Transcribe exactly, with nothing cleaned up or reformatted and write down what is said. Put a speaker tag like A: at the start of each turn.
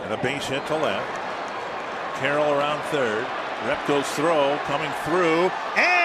A: And a base hit to left. Carroll around third. Repko's throw coming through. And